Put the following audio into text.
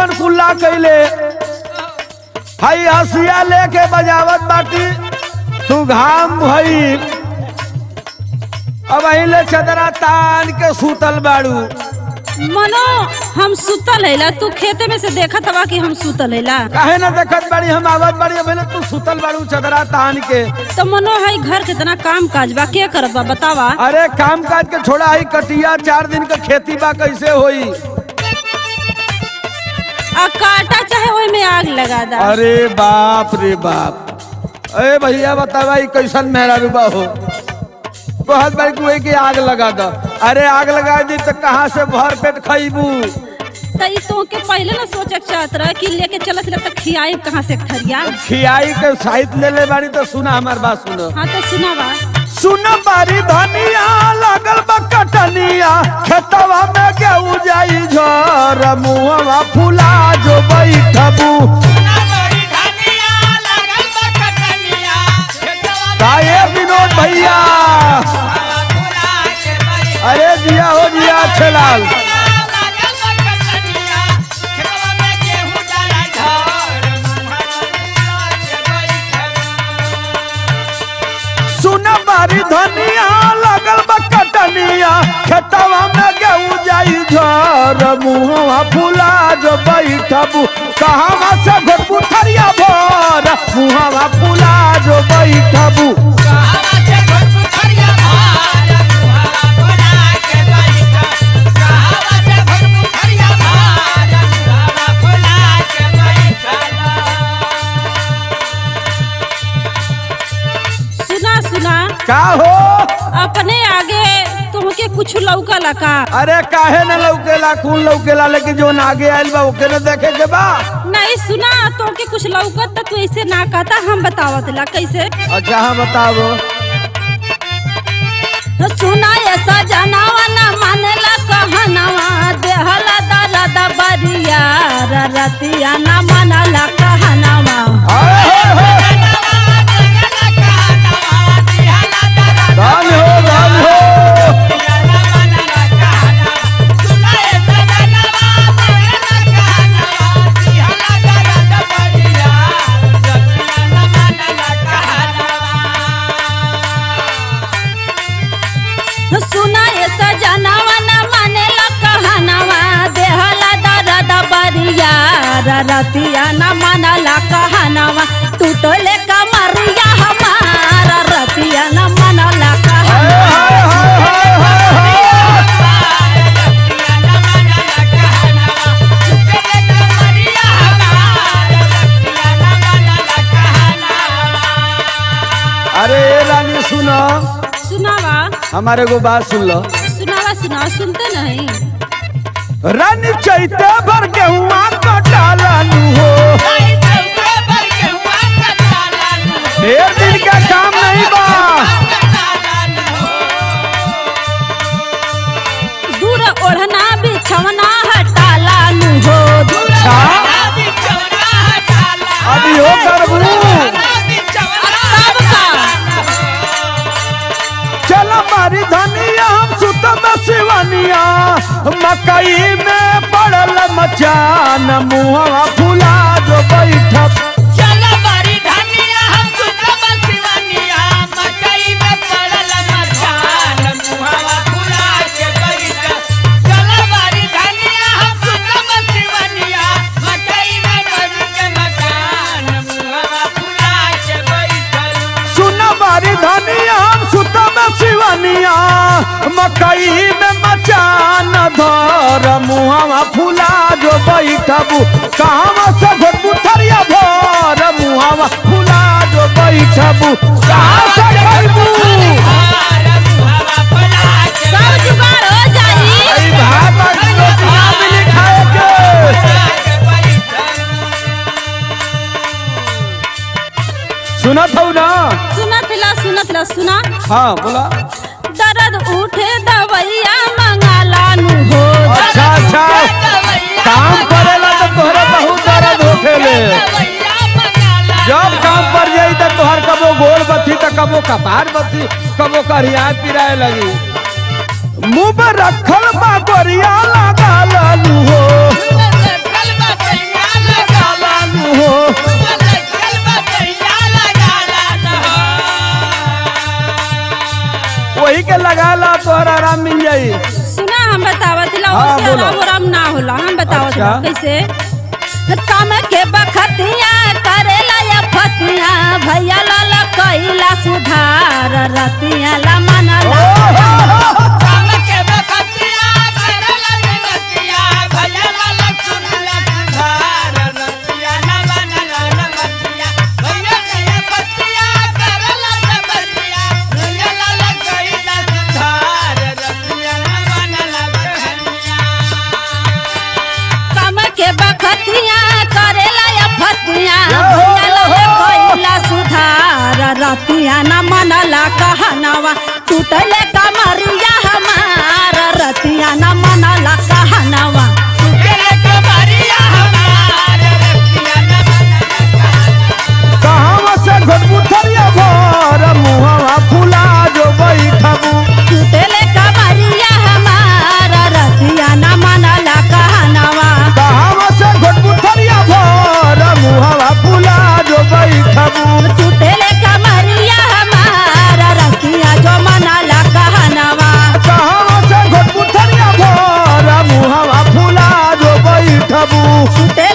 मन कुल्ला कैले हाई हसिया लेके बजावत बाटी तू घाम भई अब अहिले चदरा तान के सुतल बाड़ू। मनो हम सुतल हैला तू खेते में से देखत हवा कि हम सुतल हैला काहे ना देखत बाड़ी हम आवत बाड़ी अब तू सुतल बाड़ू चदरा तान के। तो मनो है घर कितना काम काज बा के करबा बतावा। अरे काम काज के छोड़ा है कटिया 4 दिन का खेती बा कैसे होई। आ काटा चाहे ओय में आग लगा दा। अरे बाप रे बाप अरे भैया बतावा कैसन मेहरारू बा हो बहुत बार कुएं की आग लगा दो। अरे आग लगा दी तो कहाँ से भर पेट खाइबू। तो के पहले ना सोचे चाहत रहा कि लेके चलत तो खियाई कहाँ से खरिया खियाई के साहित्य ले ले बारी तो सुना हमार बात सुनो। हाँ तो सुनावा। सुन बारी धनिया लागल बा कटनिया खेतवा में गेहूं जाई झर मुहवा फुला जो बैठबू। काये विनोद भैया अरे जिया हो जिया अच्छे लाल। सुन बारी धनिया लगल बा कटनिया खेतवा में गेहूं जाई झर मुहवा फुला जो बैठबू। कहाँ से घोटबू थरिया भर मुहवा फुला जो बैठबू। का हो अपने आगे तुमके कुछ लौकला का। अरे काहे न लौकेला खून लौकेला लेकिन जो आगे आयल बा ओके न देखे के बा। नहीं सुना तुमके कुछ लौकत तो तू ऐसे ना कहता हम बतावत ला कैसे। अच्छा हाँ बताओ। सुना ऐसा जनावा ना मानेला कहनावा देहला दादा बरिया रतिया ना मानला कहनावा। धान हो धान हो सुना ऐसा जनावा ना मानेला कहनावा देहला दादा बरिया रतिया ना मानला कहनावा टूटले कमरिया हमारा रतिया ना मानला कहनावा। अरे रानी सुनो सुनावा हमारे को बात सुन लो। सुनावा सुनावा सुनते नहीं। रानी चैते भर गेहुआ कटालानू हो ढेर दिन का काम नहीं बा। दूर ओढ़ना बिछवना हटालानू हो। अभी हो करबू चल मारी धनिया हम सुतम सिवनिया मकई में पड़ल मचान मुहवा फुला जो बैठब। सिवनिया मकई में मचान धर मुहवा फुला जो बैठबू। कहाँ से घोटबू थरिया भर मुहवा फुला जो बैठबू। कहाँ से खइबू सब जुगाड़ हो जाई। भात रोटियां मिली खाए के। सुनत हो ना सुनत ला सुना। हाँ बोला। दर्द उठे दवैया मंगालानू हो। अच्छा अच्छा काम करेला तो तोहरा बहुत दर्द होखेले। जब काम पर जाई तो तोहर कबो गोड़ बथी तो कबो कपार बथी कबो करिया पिराए लगी। मुँह में रखल बा गोरिया लगा लालू हो कैसे काम के बखतिया करेला या फतिया भैया लाला कैला सुधार रतिया ला मनला काम के बखतिया करेला रतिया भैया लाला सुनला सुधार रतिया न बनला न बतिया भैया के बतिया करेला बतिया भैया लाला कैला सुधार रतिया न बनला कहनिया काम के बखतिया करेला या फतिया भैया लाला कैला सुधार रतिया न मनला कहनवा टूटले कमरिया हमार रतिया न मनला कहनवा तेरे कमरिया हमार रतिया न बनला कहाँ से घटबू थरिया भर मुहवा फुला जो बैठबू टूटले कमरिया हमार रतिया न मनला कहनवा कहाँ से घटबू थरिया भर मुहवा फुला जो बैठबू टूटले कमरिया हमार रतिया जो मनला कहनवा कहाँ से घटबू थरिया भर मुहवा फुला जो बैठबू टूटे